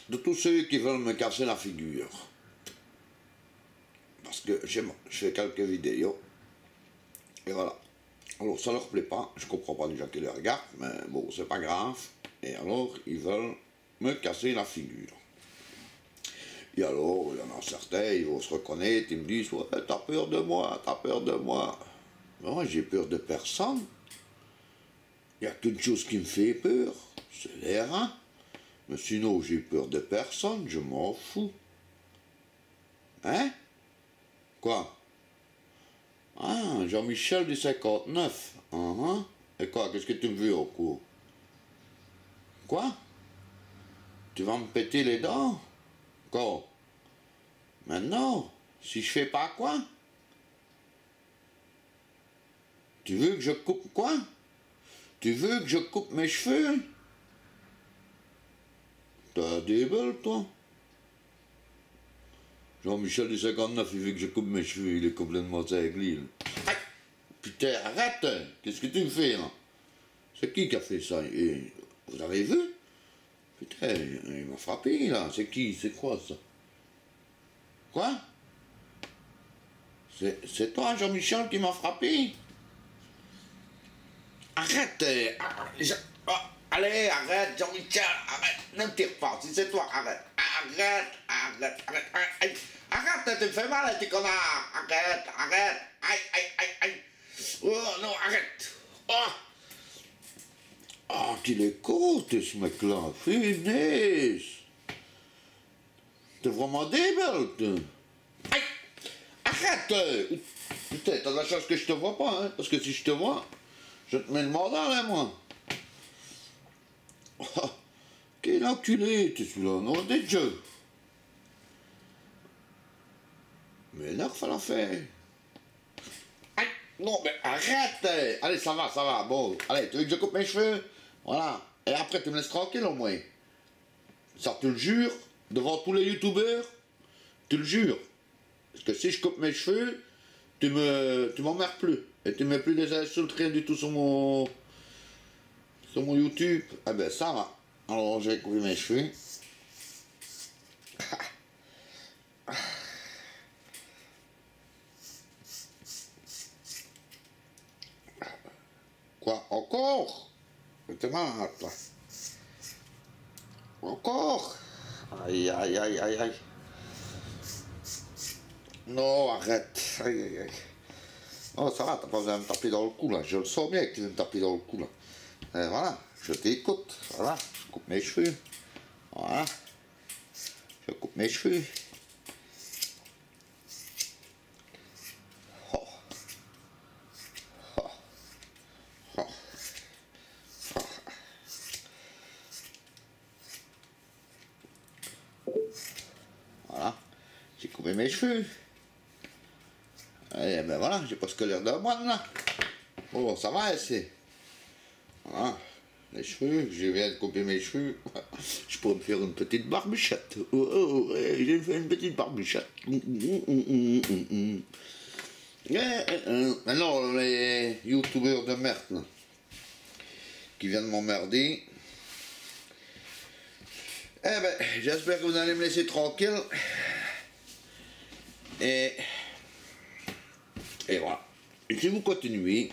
de tous ceux qui veulent me casser la figure. Parce que je fais quelques vidéos. Et voilà. Alors ça leur plaît pas, je comprends pas déjà qu'ils les regardent, mais bon, c'est pas grave. Et alors, ils veulent me casser la figure. Et alors, il y en a certains, ils vont se reconnaître, ils me disent, ouais, t'as peur de moi, t'as peur de moi. Non, j'ai peur de personne. Il n'y a qu'une chose qui me fait peur, c'est les reins. Mais sinon, j'ai peur de personne, je m'en fous. Hein? Quoi? Ah, Jean-Michel du 59. Et quoi, qu'est-ce que tu me veux au cours? Quoi? Tu vas me péter les dents? Quoi? Maintenant, si je fais pas quoi? Tu veux que je coupe quoi? Tu veux que je coupe mes cheveux? T'as des belles, toi? Jean-Michel du 59, il veut que je coupe mes cheveux, il est complètement cinglé. Putain, arrête! Qu'est-ce que tu me fais, là? C'est qui a fait ça? Et vous avez vu? Putain, il m'a frappé, là. C'est qui? C'est quoi, ça? Quoi? C'est toi, Jean-Michel, qui m'a frappé? Arrête! Allez, arrête, Jean-Michel, arrête! Ne me tire pas, si c'est toi, arrête! Arrête! Arrête, tu me fais mal, petit connard! Arrête! Aïe! Oh non, arrête! Oh, qu'il est court, ce mec-là! Finisse! T'es vraiment débile, aïe! Arrête! Putain, t'as de la chance que je te vois pas, hein? Parce que si je te vois, je te mets le mordant, là, moi! Oh, quel enculé, t'es celui-là, non, des dieux! Mais là, il faut la faire. Aïe, non, mais arrête! Allez, ça va, bon. Allez, tu veux que je coupe mes cheveux? Voilà. Et après, tu me laisses tranquille, au moins. Ça, tu le jures, devant tous les youtubeurs, tu le jures. Parce que si je coupe mes cheveux, tu m'emmerdes plus. Et tu mets plus des insultes, rien du tout sur mon YouTube. Ah ben, ça va. Alors, j'ai coupé mes cheveux. Quoi? Encore? T'es malade, toi. Encore? Aïe. Non, arrête. Aïe. Non, ça va, t'as pas besoin de me taper dans le cou, là. Je le sens bien que tu veux me taper dans le cou, là. Et voilà, je t'écoute. Voilà, je coupe mes cheveux. Voilà. Je coupe mes cheveux. Voilà, j'ai coupé mes cheveux. Et ben voilà, j'ai presque l'air d'un moine là. Oh, ça va, c'est. Voilà, les cheveux, je viens de couper mes cheveux. Je pourrais me faire une petite barbichette. J'ai fait une petite barbichette. Maintenant, les youtubeurs de merde là, qui viennent m'emmerder. Eh ben, j'espère que vous allez me laisser tranquille. Et voilà. Et si vous continuez,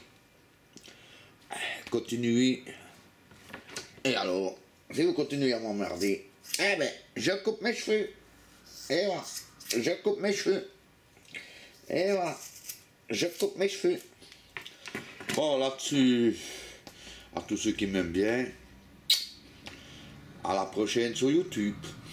et alors, si vous continuez à m'emmerder, eh ben, je coupe mes cheveux. Et voilà, je coupe mes cheveux. Et voilà, je coupe mes cheveux. Bon, là-dessus, à tous ceux qui m'aiment bien, à la prochaine sur YouTube.